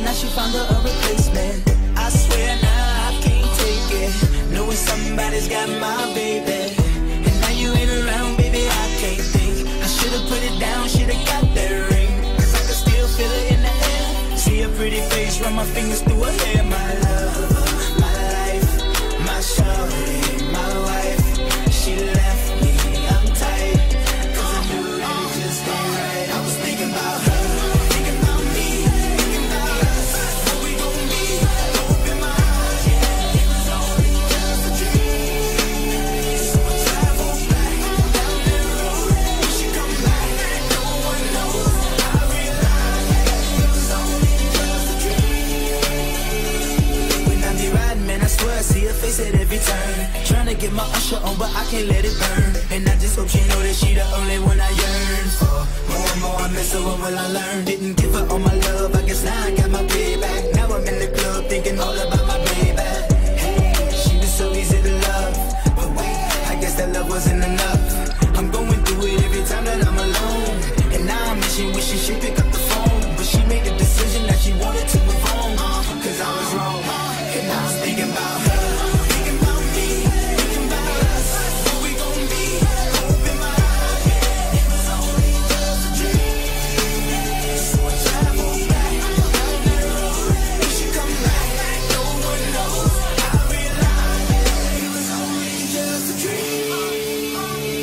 now she found her a replacement. I swear now I can't take it, knowing somebody's got my baby. And now you ain't around, baby, I can't think. I should've put it down, should've got that ring, cause I can still feel it in the air. See her pretty face, run my fingers through her hair. My love, my life, my shawty, my wife. She left me, I'm tight, cause I knew that it just ain't right. I was thinking about her, thinking about me, thinking about us, what we gon' be. Open my eyes, yeah, it was only just a dream. So I travel back down that road, when she come back, no one knows. I realized it was only just a dream. When I be riding, man, I swear I see her face at every turn. Trying to get my usher on, but I can't let it burn. And I just hope she know that she the only one I yearn for. More and more I miss her, what will I learn? Didn't give her all my love, I guess now I got my payback. Now I'm in the club thinking all about my baby. Hey, she was so easy to love, but wait, I guess that love wasn't enough. I'm going through it every time that I'm alone, and now I'm wishing she'd pick up the phone. But she made the decision that she wanted to move on, cause I was wrong. And I was thinking about her, thinking about me, thinking about us, what we gon' be. Open my eyes, yeah, it was only just a dream. So I travel back down that road, when she come back, no one knows. I realized it was only just a dream.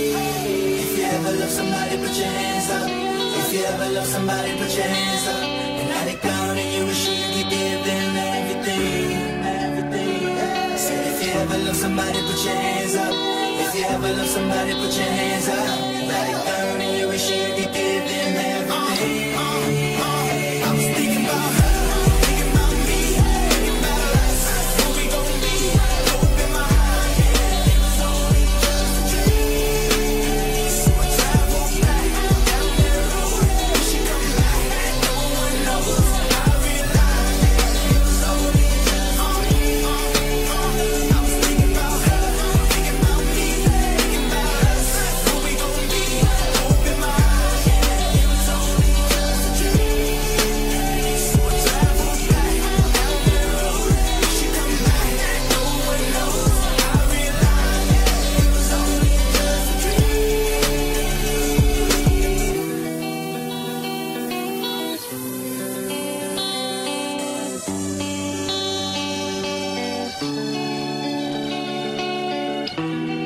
If you ever love somebody, put your hands up. If you ever love somebody, put your hands up. And now they gone and you wish you could give them everything, everything. Said if you ever love somebody, put your hands up. If you ever love somebody, put your hands up. Now they gone and you wish you could give them everything. I was thinking about her, thinking about me, thinking about us, what we gon' be. Open my eyes, yeah, it was only just a dream. So I travel back down that road, when she come back, no one knows. I realized it was only just a dream. I was thinking about her, thinking about me, thinking about us, what we gon' be. Open my eyes, yeah, it was only just a dream. So I travel back down that road, when she come back, no one knows. I realized it was only just a dream.